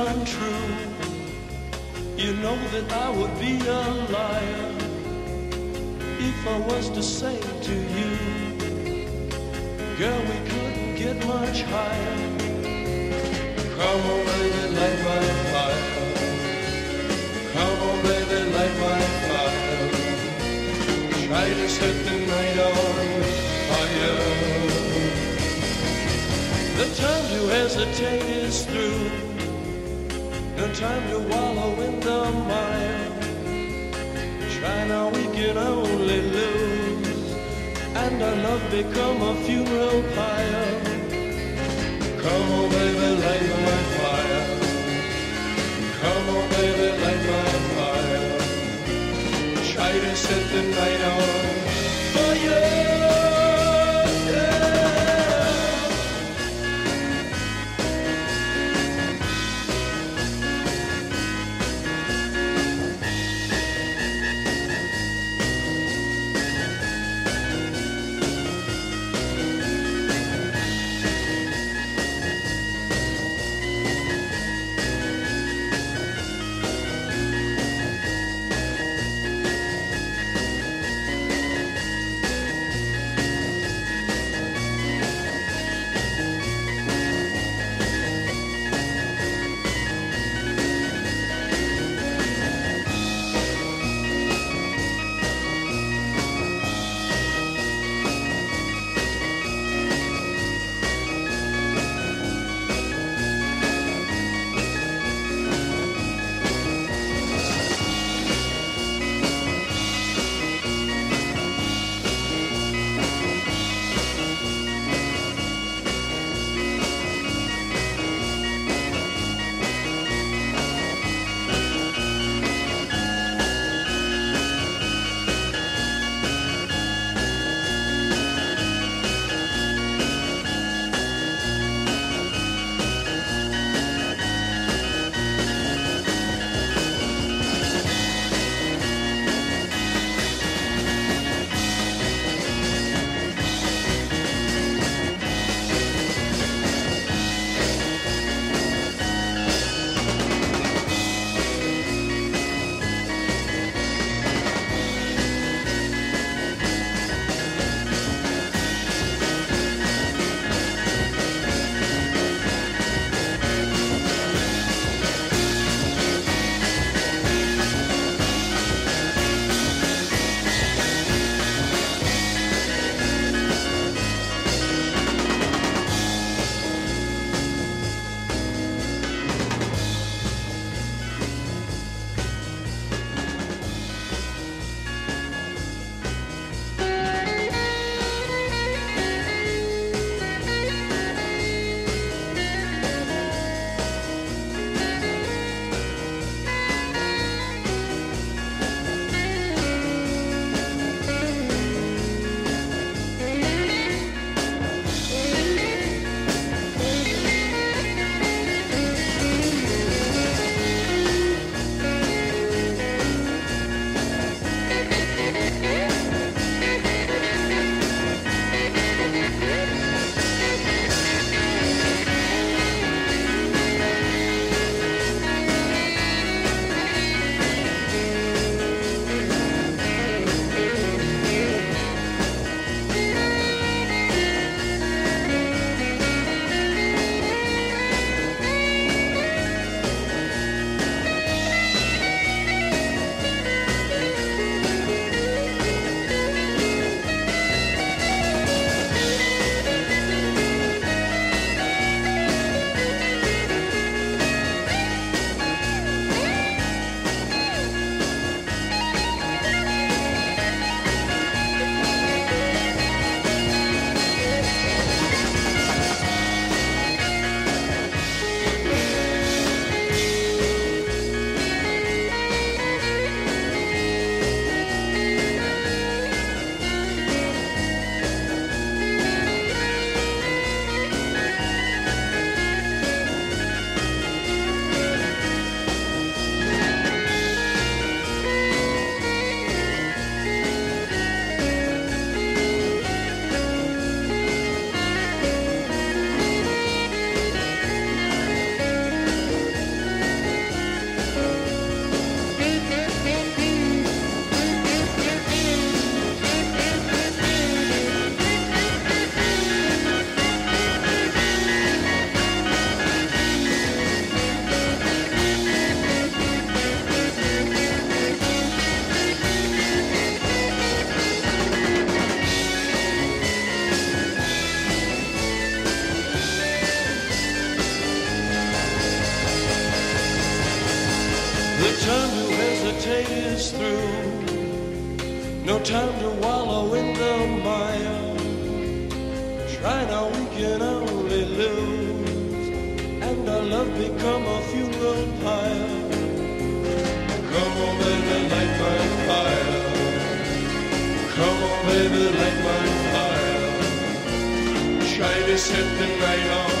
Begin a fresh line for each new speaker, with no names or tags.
untrue. You know that I would be a liar if I was to say to you, girl, we couldn't get much higher. Come on, baby, light my fire. Come on, baby, light my fire. Try to set the night on fire. The time to hesitate is through. No time to wallow in the mire. Try now, we can only lose, and our love become a funeral pyre. Come on, baby, light my fire. Come on, baby, light my fire. Try to set the night on fire. The time to hesitate is through. No time to wallow in the mire. Try now, we can only lose, and our love become a funeral pyre. Come on, baby, light my fire. Come on, baby, light my fire. Try to set the night on